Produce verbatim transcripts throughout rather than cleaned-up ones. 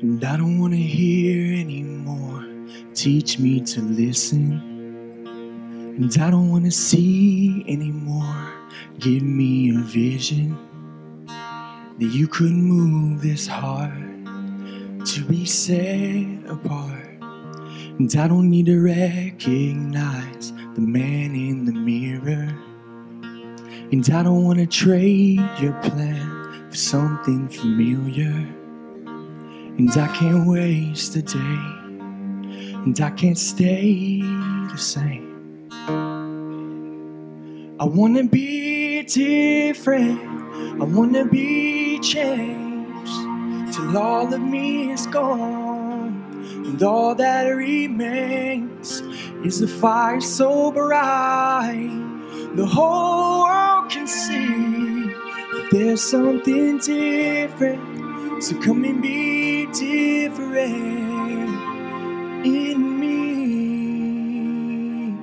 And I don't want to hear anymore. Teach me to listen. And I don't want to see anymore. Give me a vision that you could move this heart to be set apart. And I don't need to recognize the man in the mirror. And I don't want to trade your plan for something familiar. And I can't waste a day, and I can't stay the same. I want to be different, I want to be changed, till all of me is gone, and all that remains is a fire so bright the whole world can see that there's something different. So come and be different in me.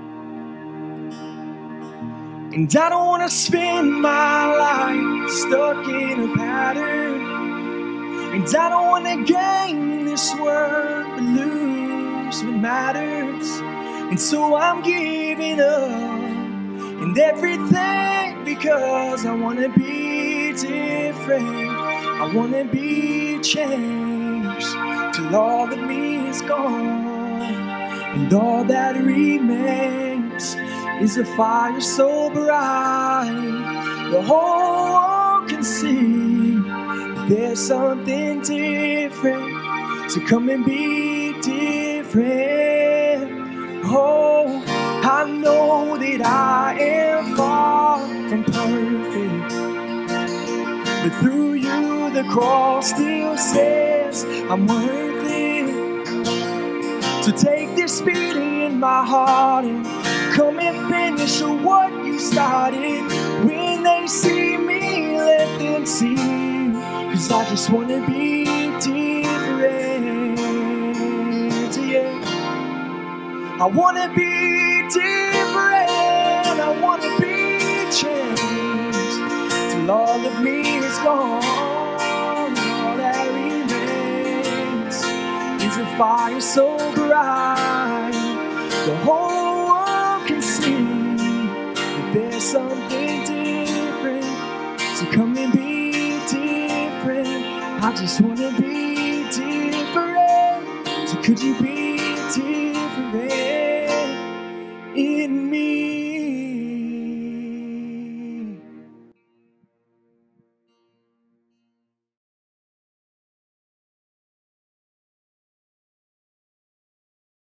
And I don't want to spend my life stuck in a pattern. And I don't want to gain this world but lose what matters. And so I'm giving up and everything because I want to be different. I want to be changed till all of me is gone, and all that remains is a fire so bright the whole world can see there's something different. So come and be different. Oh, I know that I am far from perfect, but through you the cross still says I'm worth it. So take this beating in my heart and come and finish what you started. When they see me, let them see, 'cause I just want to be different, yeah. I want to be different, I want to be changed till all of me is gone. All that remains is a fire so bright the whole world can see that there's something different. So come and be different. I just want to be different. So could you be different in me?